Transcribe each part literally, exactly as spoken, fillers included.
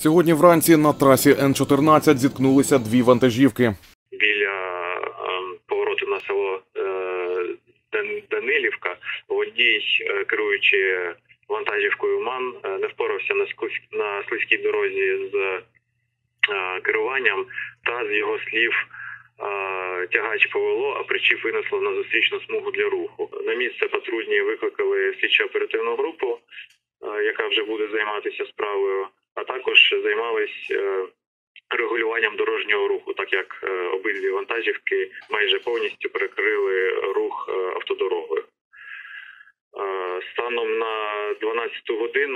Сьогодні вранці на трасі Н чотирнадцять зіткнулися дві вантажівки. Біля повороту на село Данилівка водій, керуючи вантажівкою МАН, не впорався на слизькій дорозі з керуванням та, з його слів, тягач повело, а причіп винесло на зустрічну смугу для руху. На місце патрульні викликали слідчо-оперативну групу, яка вже буде займатися справою, а також займались регулюванням дорожнього руху, так як обидві вантажівки майже повністю перекрили рух автодорогою. Станом на дванадцяту годину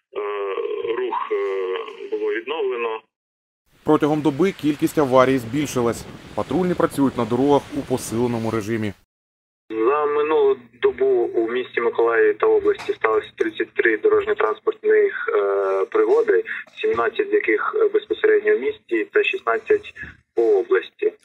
рух було відновлено. Протягом доби кількість аварій збільшилась. Патрульні працюють на дорогах у посиленому режимі. За минулу добу у місті Миколаєві та області сталося тридцять три дорожньо-транспортних е, пригоди, сімнадцять з яких безпосередньо в місті та шістнадцять по області. Е,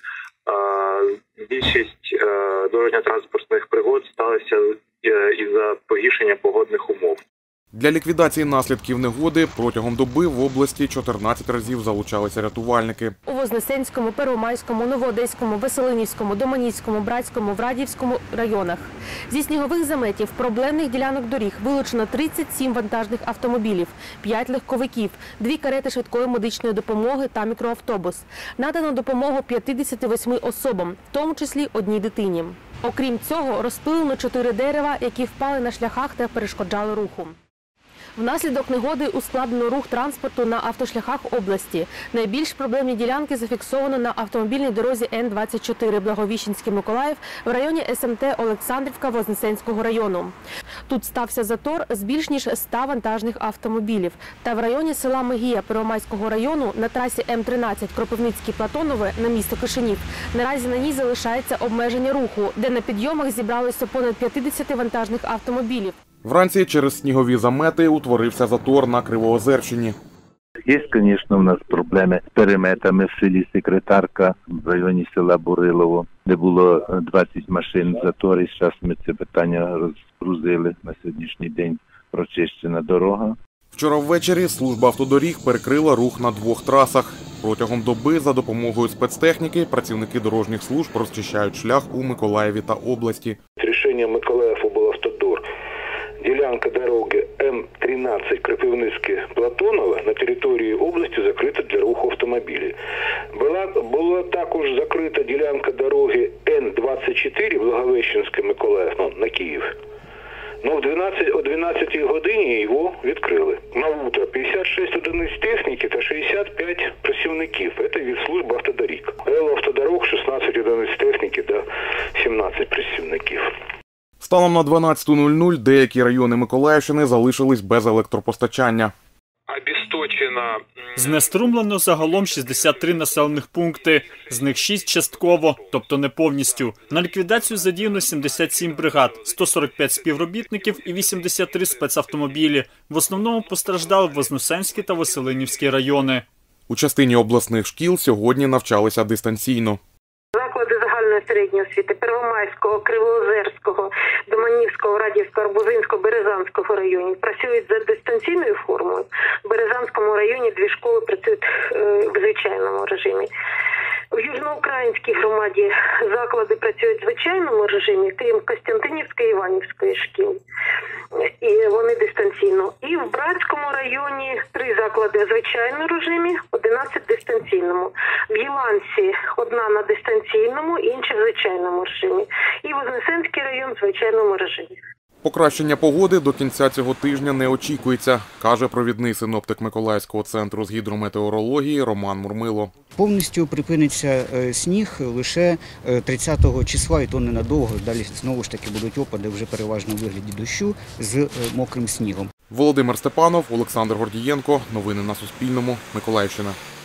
більшість е, дорожньо-транспортних пригод сталося е, із-за погіршення погодних умов. Для ліквідації наслідків негоди протягом доби в області чотирнадцять разів залучалися рятувальники. У Вознесенському, Первомайському, Новоодеському, Веселинівському, Доманівському, Братському, Врадіївському районах. Зі снігових заметів проблемних ділянок доріг вилучено тридцять сім вантажних автомобілів, п'ять легковиків, дві карети швидкої медичної допомоги та мікроавтобус. Надано допомогу п'ятдесяти восьми особам, в тому числі одній дитині. Окрім цього, розпилено чотири дерева, які впали на шляхах та перешкоджали руху. Внаслідок негоди ускладнено рух транспорту на автошляхах області. Найбільш проблемні ділянки зафіксовано на автомобільній дорозі Н двадцять чотири Благовіщенський-Миколаїв в районі С М Т Олександрівка Вознесенського району. Тут стався затор з більш ніж ста вантажних автомобілів. Та в районі села Мегія Первомайського району на трасі М тринадцять Кропивницький-Платонове на місто Кишинів наразі на ній залишається обмеження руху, де на підйомах зібралося понад п'ятдесят вантажних автомобілів. Вранці через снігові замети утворився затор на Кривоозерщині. Є, звісно, у нас проблеми з переметами в селі Секретарка, в районі села Бурилово, де було двадцять машин в заторі. Зараз ми це питання розгрузили. На сьогоднішній день прочищена дорога. Вчора ввечері служба автодоріг перекрила рух на двох трасах. Протягом доби за допомогою спецтехніки працівники дорожніх служб розчищають шлях у Миколаєві та області. Рішення Миколаїв облавтодор. Ділянка дороги М тринадцять Кропивницьке-Платонове на території області закрита для руху автомобілів. Була, була також закрита ділянка дороги Н двадцять чотири Благовіщенське-Миколаїв, ну, на Київ. Но в дванадцятій, о дванадцятій годині його відкрили. На утро п'ятдесят шість одиниць техніки та шістдесят п'ять працівників. Це від служби автодоріг. Л автодорог шістнадцять одиниць техніки та сімнадцять працівників. Станом на дванадцяту нуль нуль деякі райони Миколаївщини залишились без електропостачання. Знеструмлено загалом шістдесят три населених пункти, з них шість частково, тобто не повністю. На ліквідацію задіяно сімдесят сім бригад, сто сорок п'ять співробітників і вісімдесят три спецавтомобілі. В основному постраждали Вознесенський та Веселинівський райони. У частині обласних шкіл сьогодні навчалися дистанційно. Заклади загальної середньої освіти Первомайського, Кривоозерського, Доманівського, Радіївського, Арбузинського, Березанського районів працюють за дистанційною формою. В Березанському районі дві школи працюють е, в звичайному режимі. В Южноукраїнській громаді заклади працюють в звичайному режимі, крім Костянтинівської і Іванівської шкіл. І вони дистанційно. І в Братському районі три заклади в звичайному режимі, одинадцять в дистанційному. В Єланці одна на дистанційному, інша в звичайному режимі. І Вознесенський район в звичайному режимі. Покращення погоди до кінця цього тижня не очікується, каже провідний синоптик Миколаївського центру з гідрометеорології Роман Мурмило. Повністю припиниться сніг лише тридцятого числа, і то ненадовго. Далі знову ж таки будуть опади вже переважно у вигляді дощу з мокрим снігом. Володимир Степанов, Олександр Гордієнко. Новини на Суспільному. Миколаївщина.